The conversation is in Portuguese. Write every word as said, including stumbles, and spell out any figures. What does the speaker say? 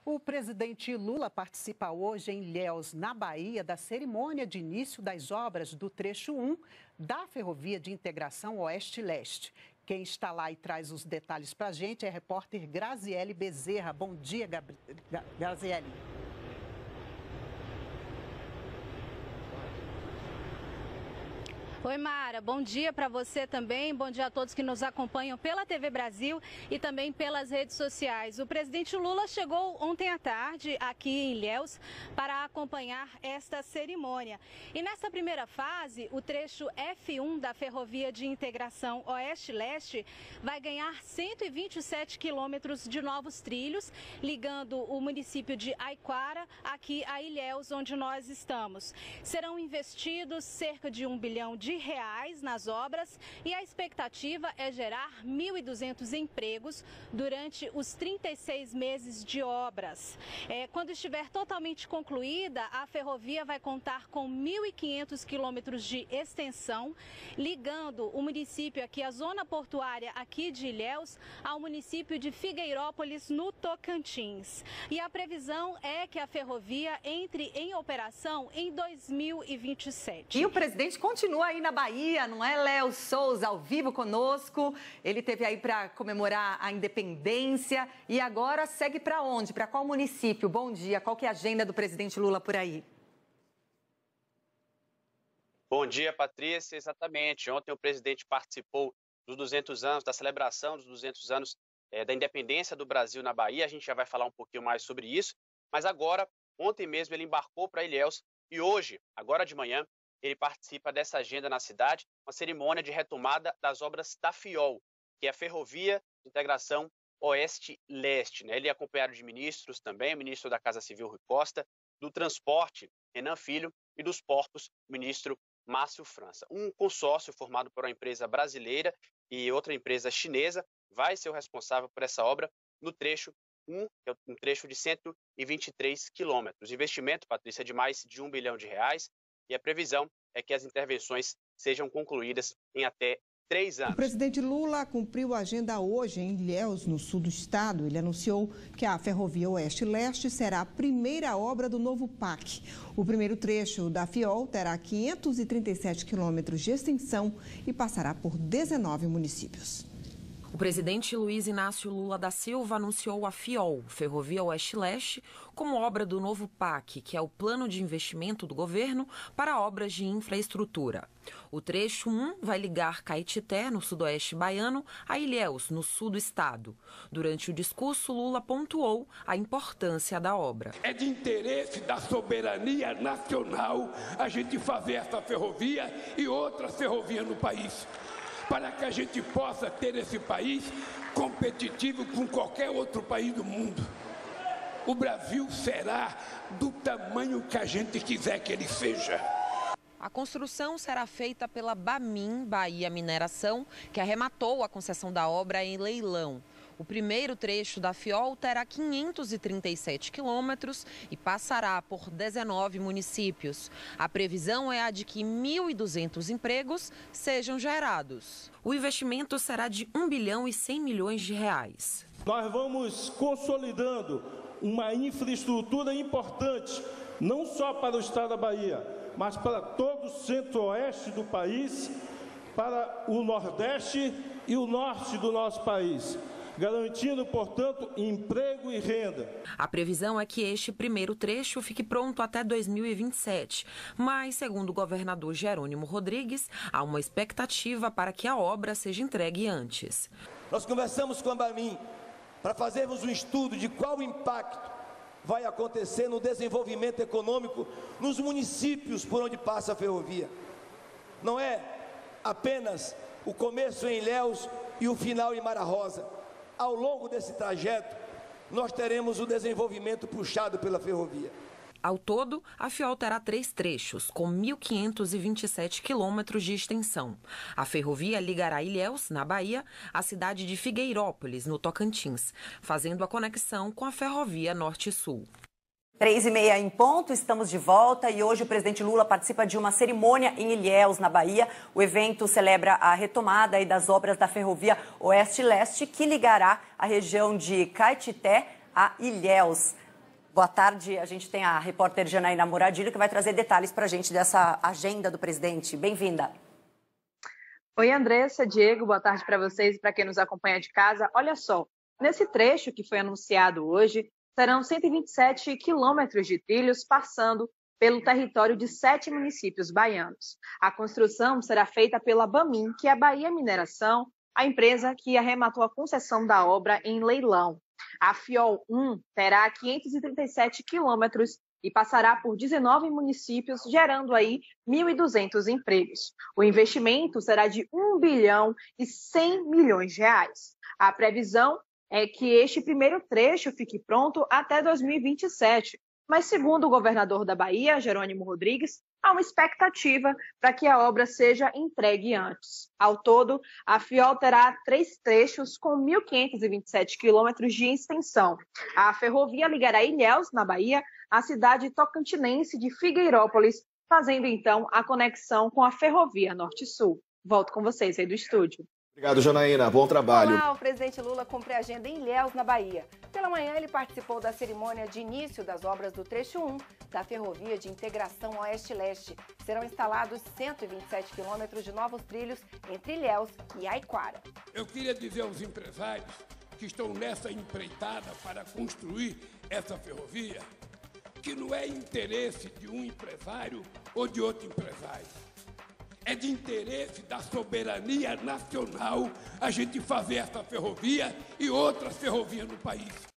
O presidente Lula participa hoje em Ilhéus, na Bahia, da cerimônia de início das obras do trecho um da Ferrovia de Integração Oeste-Leste. Quem está lá e traz os detalhes para a gente é a repórter Graziele Bezerra. Bom dia, Gabri... Graziele. Oi, Mara. Bom dia para você também. Bom dia a todos que nos acompanham pela T V Brasil e também pelas redes sociais. O presidente Lula chegou ontem à tarde aqui em Ilhéus para acompanhar esta cerimônia. E nessa primeira fase, o trecho F um da Ferrovia de Integração Oeste-Leste vai ganhar cento e vinte e sete quilômetros de novos trilhos, ligando o município de Aiquara aqui a Ilhéus, onde nós estamos. Serão investidos cerca de um bilhão de reais nas obras e a expectativa é gerar mil e duzentos empregos durante os trinta e seis meses de obras. É, quando estiver totalmente concluída, a ferrovia vai contar com mil e quinhentos quilômetros de extensão, ligando o município aqui, a zona portuária aqui de Ilhéus, ao município de Figueirópolis, no Tocantins. E a previsão é que a ferrovia entre em operação em dois mil e vinte e sete. E o presidente continua aí na Bahia, não é? Léo Souza, ao vivo conosco. Ele esteve aí para comemorar a independência e agora segue para onde? Para qual município? Bom dia. Qual que é a agenda do presidente Lula por aí? Bom dia, Patrícia. Exatamente. Ontem o presidente participou dos duzentos anos, da celebração dos duzentos anos é, da independência do Brasil na Bahia. A gente já vai falar um pouquinho mais sobre isso. Mas agora, ontem mesmo, ele embarcou para Ilhéus e hoje, agora de manhã, ele participa dessa agenda na cidade, uma cerimônia de retomada das obras da FIOL, que é a Ferrovia de Integração Oeste-Leste. Né? Ele é acompanhado de ministros também, o ministro da Casa Civil, Rui Costa, do Transporte, Renan Filho, e dos Portos, o ministro Márcio França. Um consórcio formado por uma empresa brasileira e outra empresa chinesa vai ser o responsável por essa obra no trecho um, que é um trecho de cento e vinte e três quilômetros. O investimento, Patrícia, é de mais de um bilhão de reais. E a previsão é que as intervenções sejam concluídas em até três anos. O presidente Lula cumpriu a agenda hoje em Ilhéus, no sul do estado. Ele anunciou que a Ferrovia Oeste-Leste será a primeira obra do novo P A C. O primeiro trecho da FIOL terá quinhentos e trinta e sete quilômetros de extensão e passará por dezenove municípios. O presidente Luiz Inácio Lula da Silva anunciou a FIOL, Ferrovia Oeste-Leste, como obra do novo P A C, que é o plano de investimento do governo para obras de infraestrutura. O trecho um vai ligar Caetité, no sudoeste baiano, a Ilhéus, no sul do estado. Durante o discurso, Lula pontuou a importância da obra. É de interesse da soberania nacional a gente fazer essa ferrovia e outras ferrovias no país, para que a gente possa ter esse país competitivo com qualquer outro país do mundo. O Brasil será do tamanho que a gente quiser que ele seja. A construção será feita pela Bamin, Bahia Mineração, que arrematou a concessão da obra em leilão. O primeiro trecho da FIOL terá quinhentos e trinta e sete quilômetros e passará por dezenove municípios. A previsão é a de que mil e duzentos empregos sejam gerados. O investimento será de um bilhão e cem milhões de reais. Nós vamos consolidando uma infraestrutura importante, não só para o estado da Bahia, mas para todo o centro-oeste do país, para o nordeste e o norte do nosso país, garantindo, portanto, emprego e renda. A previsão é que este primeiro trecho fique pronto até dois mil e vinte e sete, mas, segundo o governador Jerônimo Rodrigues, há uma expectativa para que a obra seja entregue antes. Nós conversamos com a Bamin para fazermos um estudo de qual impacto vai acontecer no desenvolvimento econômico nos municípios por onde passa a ferrovia. Não é apenas o começo em Ilhéus e o final em Mara Rosa. Ao longo desse trajeto, nós teremos o desenvolvimento puxado pela ferrovia. Ao todo, a FIOL terá três trechos, com mil quinhentos e vinte e sete quilômetros de extensão. A ferrovia ligará Ilhéus, na Bahia, à cidade de Figueirópolis, no Tocantins, fazendo a conexão com a ferrovia Norte-Sul. Três e meia em ponto, estamos de volta e hoje o presidente Lula participa de uma cerimônia em Ilhéus, na Bahia. O evento celebra a retomada aí das obras da Ferrovia Oeste-Leste, que ligará a região de Caetité a Ilhéus. Boa tarde, a gente tem a repórter Janaína Muradilho que vai trazer detalhes para a gente dessa agenda do presidente. Bem-vinda. Oi, Andressa, Diego, boa tarde para vocês e para quem nos acompanha de casa. Olha só, nesse trecho que foi anunciado hoje, serão cento e vinte e sete quilômetros de trilhos passando pelo território de sete municípios baianos. A construção será feita pela Bamin, que é a Bahia Mineração, a empresa que arrematou a concessão da obra em leilão. A Fiol um terá quinhentos e trinta e sete quilômetros e passará por dezenove municípios, gerando aí mil e duzentos empregos. O investimento será de um bilhão e cem milhões de reais. A previsão é que este primeiro trecho fique pronto até dois mil e vinte e sete, mas segundo o governador da Bahia, Jerônimo Rodrigues, há uma expectativa para que a obra seja entregue antes. Ao todo, a Fiol terá três trechos com mil quinhentos e vinte e sete quilômetros de extensão. A ferrovia ligará Ilhéus, na Bahia, à cidade tocantinense de Figueirópolis, fazendo então a conexão com a ferrovia Norte-Sul. Volto com vocês aí do estúdio. Obrigado, Janaína. Bom trabalho. Olá, o presidente Lula cumpre a agenda em Ilhéus, na Bahia. Pela manhã, ele participou da cerimônia de início das obras do trecho um da Ferrovia de Integração Oeste-Leste. Serão instalados cento e vinte e sete quilômetros de novos trilhos entre Ilhéus e Aiquara. Eu queria dizer aos empresários que estão nessa empreitada para construir essa ferrovia que não é interesse de um empresário ou de outro empresário. É de interesse da soberania nacional a gente fazer essa ferrovia e outras ferrovias no país.